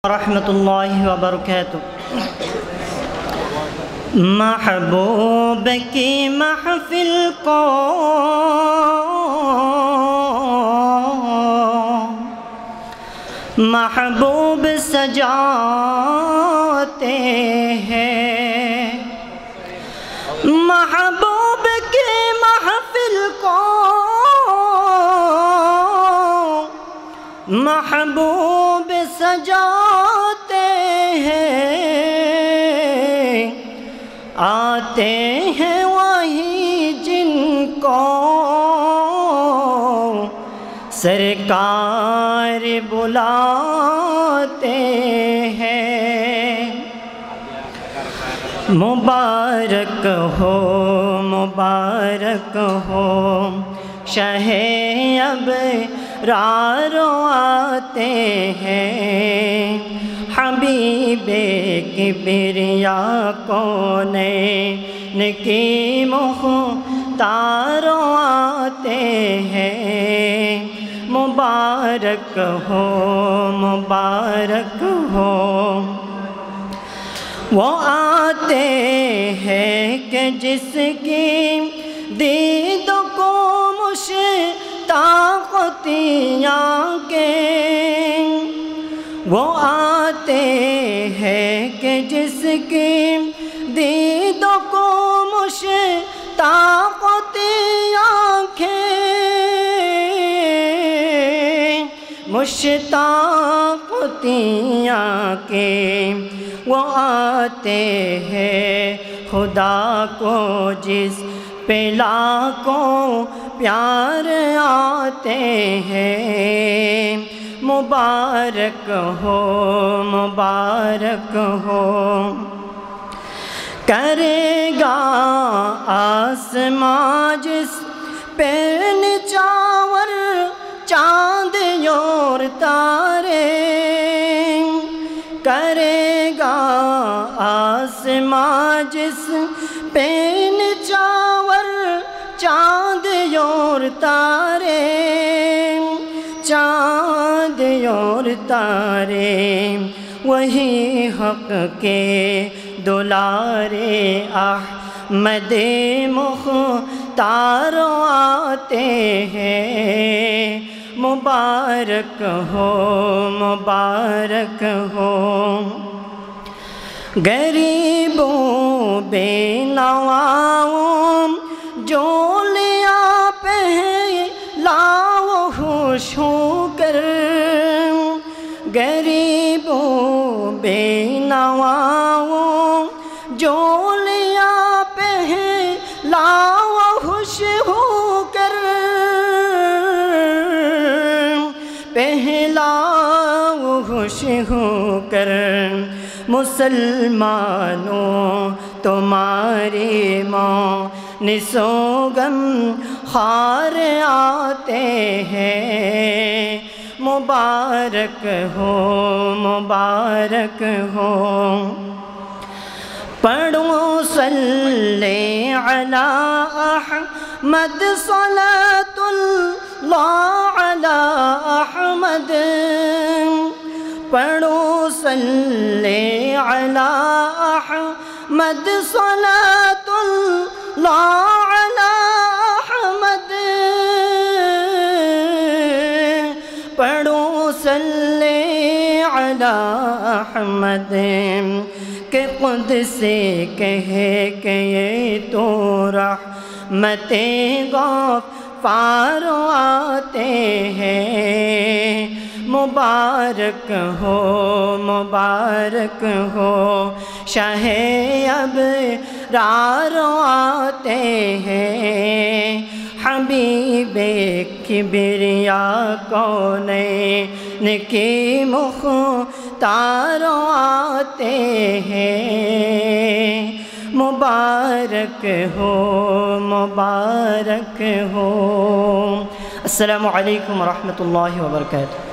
ورحمۃ اللہ وبرکاتہ۔ محبوب کی محفل کو محبوب سجاتے ہیں، محبوب کی محفل کو محبوب سجاتے ہیں، آتے ہیں وہی جن کو سرکار بلاتے ہیں۔ مبارک ہو شہ ابرار آتے ہیں، حبیب کبریا کونین کی مختار آتے ہیں۔ مبارک ہو وہ آتے ہیں کہ جس کی دید کو مشتاقتی آنکھیں، وہ آتے ہیں کہ جس کی دید کو مشتاقتی آنکھیں، مشتاقتی آنکھیں، وہ آتے ہیں خدا کو جس پہ لاکھوں پیار آتے ہیں۔ مبارک ہو کرے گا آسمان جس پہ نچاور چاند اور تارے، کرے گا آسمان جس پہ نچاور چاند اور تارے، چاند اور تارے، وہی حق کے دلارے احمد مختار آتے ہیں۔ مبارک ہو غریبوں بے نواؤں جو لیا پہلاؤ خوش ہو کر، غریبوں بے نواؤں جو لیا پہلاؤ خوش ہو کر، پہلاؤ خوش ہو کر، مسلمانوں تمہاری مونس و غم خوار آتے ہیں۔ مبارک ہو پڑھو صلی علی احمد صلاۃ اللہ علی احمد، پڑھو صلی علی احمد صلاۃ اللہ علی احمد، پڑھو صلی علی احمد کہ قدس کہے کہ یہ تو رحمت غفار آتے ہیں۔ مبارک ہو شہ ابرار آتے ہیں، حبیب کبریا کونین کی مختار آتے ہیں۔ مبارک ہو السلام علیکم ورحمۃ اللہ وبرکاتہ۔